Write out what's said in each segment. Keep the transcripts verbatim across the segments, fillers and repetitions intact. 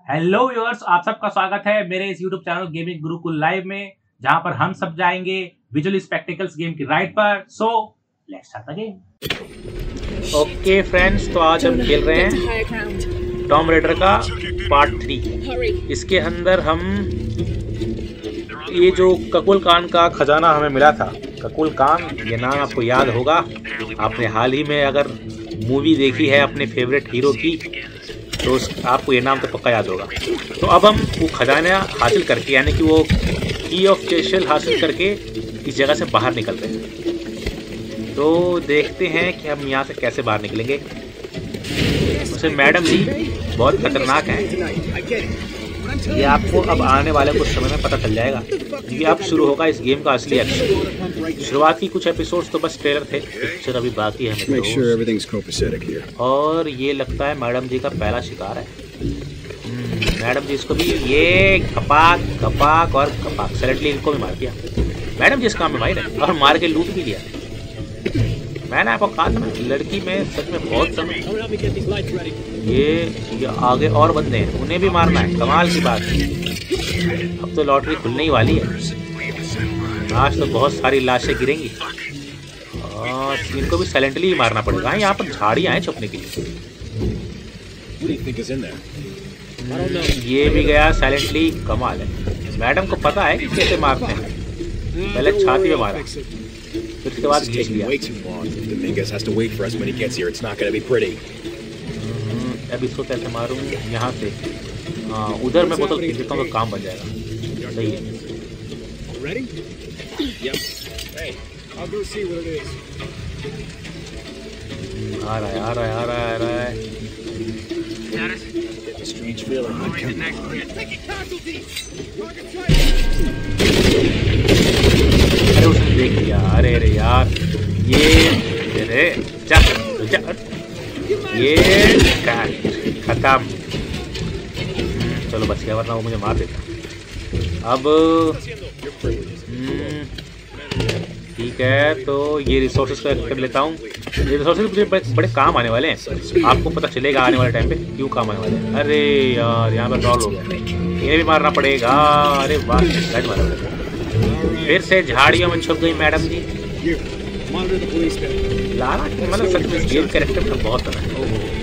Hello viewers, आप सबका स्वागत है मेरे इस YouTube channel gaming Gurukul live में, जहां पर हम सब जाएंगे विजुअल स्पेक्टिकल्स गेम की राइड पर। So let's start the game. Okay friends, तो आज हम खेल रहे हैं टॉम रेडर का पार्ट थ्री। इसके अंदर हम ये जो ककुल कान का खजाना हमें मिला था, ककुल कान ये नाम आपको याद होगा, आपने हाल ही में अगर मूवी देखी है अपने फेवरेट हीरो की तो उस आपको ये नाम तो पक्का याद होगा। तो अब हम वो खजाना हासिल करके, यानी कि वो की ऑफ चेशल हासिल करके इस जगह से बाहर निकल रहे हैं। तो देखते हैं कि हम यहाँ से कैसे बाहर निकलेंगे। वैसे मैडम जी बहुत खतरनाक हैं, ये आपको अब आने वाले कुछ समय में पता चल जाएगा, क्योंकि अब शुरू होगा इस गेम का असली एक्शन। शुरुआत की कुछ एपिसोड्स तो बस ट्रेलर थे, पिक्चर अभी बाकी है हमें तो। और ये लगता है मैडम जी का पहला शिकार है। मैडम जी इसको भी ये खपाक खपाक और खपाक सैलेंटली इनको भी मार दिया। मैडम जी इस काम में माहिर है और मार के लूट भी लिया। मैंने आपको कहा था ना, लड़की में सच में बहुत समय। ये ये आगे और बंदे हैं, उन्हें भी मारना है, कमाल की बात है। अब तो लॉटरी खुलने ही वाली है, आज तो बहुत सारी लाशें गिरेंगी और इनको भी साइलेंटली ही मारना पड़ेगा। यहाँ पर झाड़ियाँ हैं छुपने के लिए। ये भी गया साइलेंटली, कमाल है। मैडम को पता है कि कैसे मारते हैं, पहले छाती में मारा, फिर उसके बाद खींच लिया। अब इसको कैसे मारूं यहाँ से? हाँ, उधर मैं बोतल खींच देता हूँ तो काम बन जाएगा। सही है। आ रहा है आ रहा है आ रहा है आ रहा है। अरे उसने देख लिया। अरे अरे यार, ये अरे जा जा ये खत्म। चलो बच गया, वरना वो मुझे मार देता। अब ठीक है, तो ये रिसोर्सेज को कर लेता हूँ। ये रिसोर्सेज मुझे बड़े काम आने वाले हैं, आपको पता चलेगा आने वाले टाइम पे क्यों काम आने वाले हैं। अरे यार, यहाँ पर डॉल हो गया, इन्हें भी मारना पड़ेगा। अरे वाह, गज मारा पड़ेगा। फिर से झाड़ियों में छुप गई मैडम जी। लारा मतलब सच में गेम कैरेक्टर का बहुत तरह है।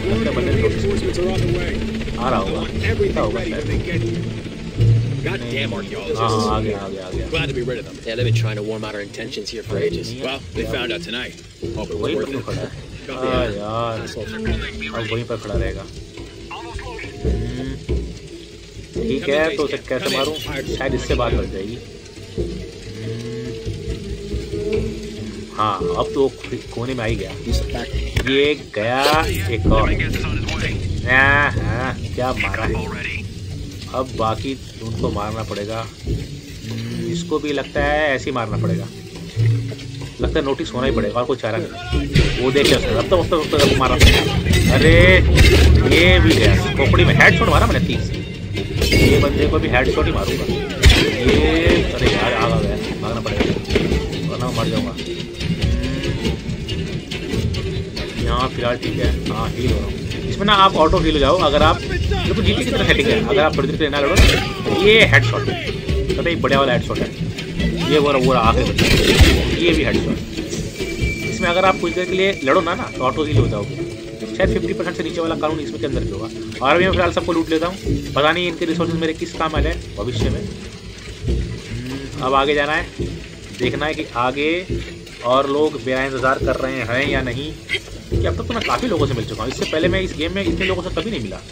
आ रहा होगा, क्या होगा हाँ हाँ, आ गया आ गया आ गया। Glad to be rid of them. Yeah, they've been trying to warm out our intentions here for ages. Well, they found out tonight. Hope it was worth it. हाँ यार, अब वहीं पर खड़ा रहेगा। ठीक है, तो उसे कैसे मारूं? शायद इससे बात बढ़ जाएगी। हाँ, अब तो कोने में आ ही गया। ये गया एक और। हाँ हाँ, क्या मारा है। अब बाकी उनको मारना पड़ेगा। इसको भी लगता है ऐसे ही मारना पड़ेगा, लगता है नोटिस होना ही पड़ेगा और कोई चारा नहीं। वो देख लिया अब तो अब तो अब तो मारा। अरे ये भी गया खोपड़ी में, हेड शॉट मारा मैंने तीस। ये बंदे को भी हेड शॉट ही मारूंगा। ये अरे यार आगा गया, भागना पड़ेगा वरना मर जाऊंगा। यहाँ फिलहाल ठीक है। हाँ, हील हो रहा हूँ इसमें ना। आप ऑटो हील हो जाओ अगर आप, बिल्कुल जीती की तरह सेटिंग है। अगर आप थोड़ी देर से ना लड़ो ना, ये हेड शॉट है, पता ही बड़े वाला हेड शॉट है। ये वो वो आखिर ये भी हेड शॉट। इसमें अगर आप कुछ देर के लिए लड़ो ना ना तो ऑटो हील हो जाओगे। शायद फिफ्टी परसेंट से नीचे वाला कानून इसमें के अंदर भी होगा। और अभी मैं फिलहाल सबको लूट लेता हूँ, पता नहीं इनके रिसोर्सेज मेरे किस काम आए हैं भविष्य में। अब आगे जाना है, देखना है कि आगे और लोग बेरा इंतज़ार कर रहे हैं या नहीं। कि अब तक तो मैं काफ़ी लोगों से मिल चुका हूँ, इससे पहले मैं इस गेम में इतने लोगों से कभी नहीं मिला।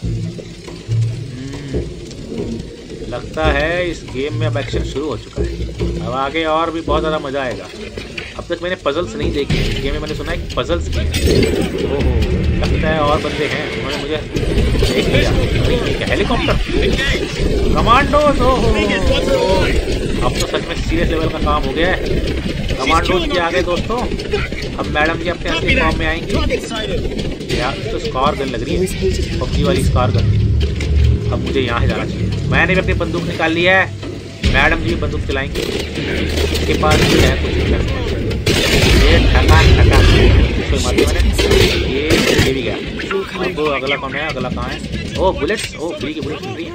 लगता है इस गेम में अब एक्शन शुरू हो चुका है, अब आगे और भी बहुत ज़्यादा मज़ा आएगा। अब तक मैंने पजल्स नहीं देखे इस गेम में, मैंने सुना है कि पजल्स की हैं। ओहो, लगता है और बंदे हैं, उन्होंने मुझे देख लिया। अरे हेलीकॉप्टर कमांडोज, ओहो अब तो सच में सीरियस लेवल का काम हो गया है। कमांडोज के आगे दोस्तों, अब मैडम जी अपने असली फॉर्म में आएंगी। यार तो स्कार गन लग रही है, पबजी वाली स्कार गन। अब मुझे यहाँ से जाना चाहिए। मैंने भी अपनी बंदूक निकाल ली है, मैडम जी भी बंदूक चलाएंगे। इसके पास भी है कुछ, ये ठका ठका मैंने। ये ये भी गया। अब अगला कौन है? अगला कहाँ है? ओ बुलेट्स, ओ फ्री की बुलेट फ्री।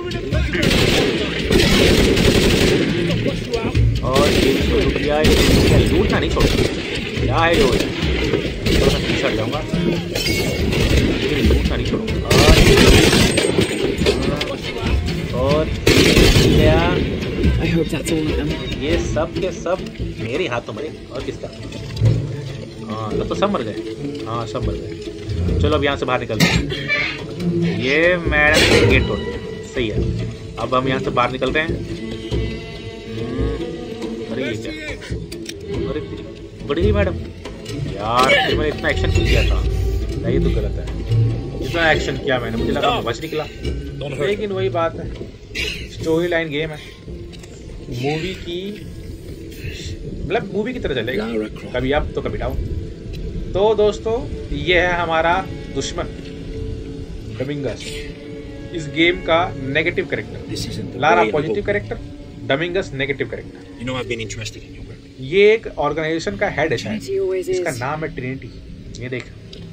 और ये भी रुपया लूटना नहीं छोड़ो। क्या है जो थोड़ा सा पीछे हट जाऊंगा, लूटना नहीं छोड़ूंगा। और क्या I hope that's all of them. ये सब के सब मेरे हाथों मरे और किसका? हाँ लग तो सब मर गए। हाँ सब मर गए। चलो अब यहाँ से बाहर निकलते हैं। ये मैडम गेट तोड़ सही है। अब हम यहाँ से बाहर निकल रहे हैं। अरे ये क्या? अरे बड़ी गई मैडम यार, फिर मैंने इतना एक्शन क्यों किया था? नहीं तो गलत है, इतना एक्शन किया मैंने, मुझे लगा बच निकला। लेकिन वही बात है, स्टोरी लाइन गेम है, मूवी की मतलब मूवी की तरह चलेगा, कभी अप तो कभी डाउन। तो दोस्तों ये है हमारा दुश्मन डमिंगस, इस गेम का negative character. Lara positive character, Dominguez negative character. You know I've been interested in your work. ये एक ऑर्गेनाइजेशन का हेड है शायद, इसका नाम है ट्रिनिटी। ये देख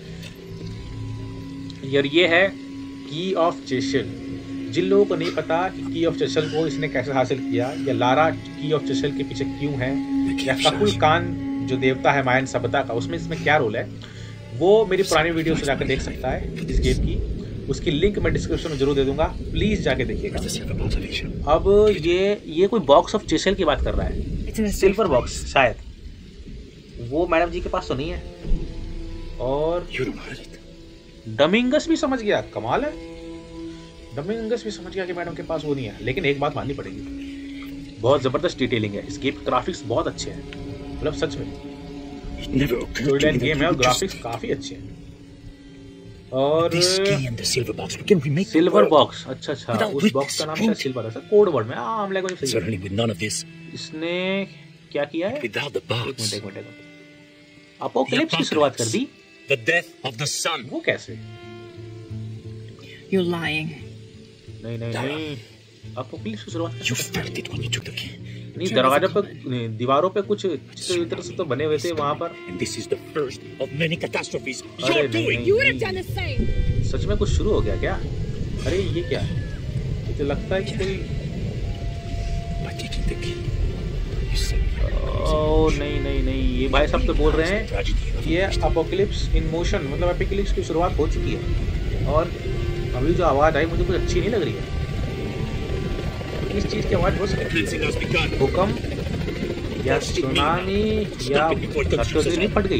यार, ये है की ऑफ चेशल। जिन लोगों को नहीं पता कि की ऑफ चेशल को इसने कैसे हासिल किया, या लारा की ऑफ चेशल के पीछे क्यों है, या ककुल कान जो देवता है मायन सभ्यता का, उसमें इसमें क्या रोल है, वो मेरी पुरानी वीडियो से जाकर देख सकता है इस गेम की। उसकी लिंक मैं डिस्क्रिप्शन में जरूर दे दूंगा, प्लीज जाके देखिएगा। अब ये ये कोई बॉक्स ऑफ चेशल की बात कर रहा है, सिल्वर बॉक्स शायद, वो मैडम जी के पास तो नहीं है। और डमिंगस भी समझ गया, कमाल है, डमिंगस भी समझ गया कि मैडम के पास वो नहीं है। लेकिन एक बात माननी पड़ेगी, बहुत जबरदस्त डिटेलिंग है इस गेम, ग्राफिक्स बहुत अच्छे हैं, मतलब सच में स्टोरी लाइन गेम है और ग्राफिक्स काफी अच्छे हैं। और सिल्वर बॉक्स, अच्छा अच्छा, उस बॉक्स का नाम है सिल्वर, ऐसा कोड वर्ड में आम लैंग्वेज में सही है। इसने क्या किया है? एक मिनट एक मिनट, अपोकलिप्स की शुरुआत कर दी। The death of the sun. वो कैसे? You're lying. नहीं नहीं नहीं, अपोकलिप्स की शुरुआत You felt it when you took the key. नहीं, दरवाजे पे दीवारों पे कुछ चित्र इधर से तो बने हुए थे वहाँ पर। And this is the first of many catastrophes अरे you're doing. You would have done the same. सच में कुछ शुरू हो गया क्या? अरे ये क्या है? मुझे लगता है कि कोई By taking the key, you said. ओह नहीं नहीं नहीं, ये भाई साहब तो बोल रहे हैं ये अपोकलिप्स इन मोशन, मतलब अपोकलिप्स की शुरुआत हो चुकी है। और अभी जो आवाज़ आई मुझे कुछ अच्छी नहीं लग रही है। किस चीज़ की आवाज़ हो सकती है? भूकंप या सुनामी या धरती नहीं फट गई?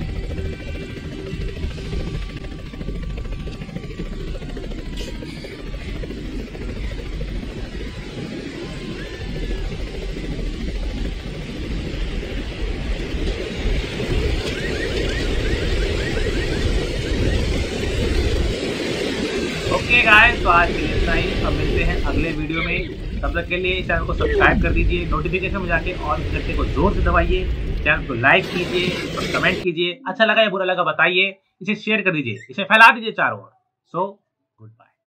ओके गाइस, तो आज के लिए इतना ही। अब मिलते हैं अगले वीडियो में, तब तक के लिए चैनल को सब्सक्राइब कर दीजिए, नोटिफिकेशन में जाके ऑन घंटे को जोर से दबाइए, चैनल को लाइक कीजिए और कमेंट कीजिए। अच्छा लगा या बुरा लगा बताइए, इसे शेयर कर दीजिए, इसे फैला दीजिए चारों ओर। सो